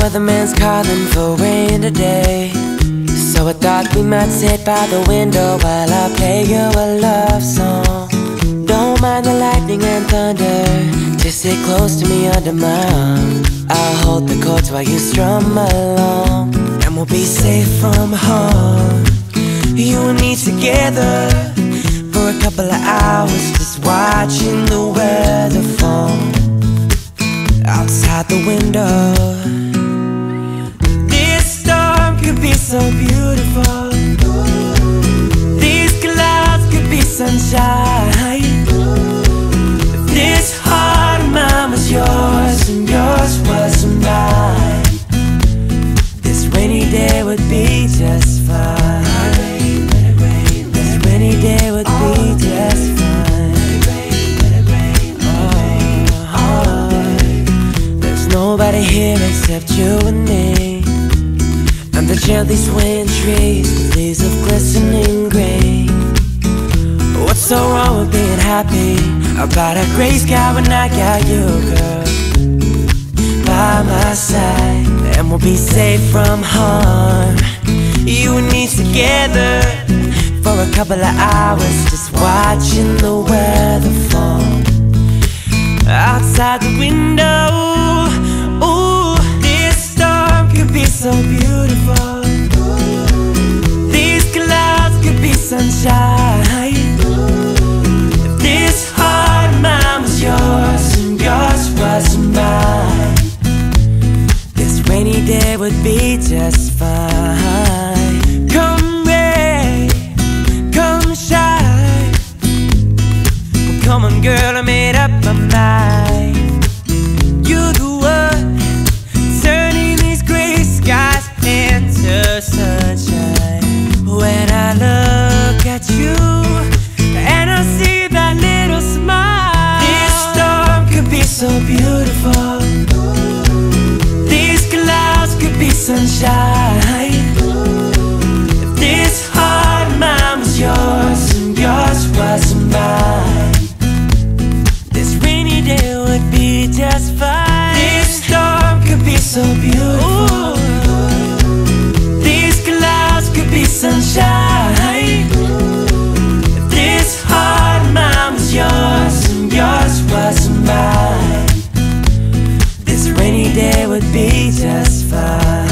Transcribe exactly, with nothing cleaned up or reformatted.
another man's calling for rain today. So I thought we might sit by the window while I play you a love song. Don't mind the lightning and thunder, just sit close to me under my arm. I'll hold the chords while you strum along, and we'll be safe from harm. You and me together for a couple of hours, just watching the weather fall outside the window. This storm could be so beautiful. These clouds could be sunshine. If this heart of mine was yours and yours was mine, this rainy day would be just fine. This rainy day would be just fine. Nobody here except you and me, and the gently swaying trees with leaves of glistening green. What's so wrong with being happy about a gray sky when I got you, girl, by my side? And we'll be safe from harm, you and me together for a couple of hours, just watching the weather fall outside the window. Ooh, this storm could be so beautiful. These clouds could be sunshine. If this heart of mine was yours and yours was mine, this rainy day would be just fine. Come rain, come shine. Well, come on girl, I made up my mind. You're the one turning these gray skies into sunshine. When I look at you and I see that little smile, this storm could be so beautiful. These clouds could be sunshine. If this heart of mine was yours and yours was mine, this rainy day would be just fine. This storm could be so beautiful. Ooh. These clouds could be sunshine. If this heart of mine was yours and yours was mine, this rainy day would be just fine.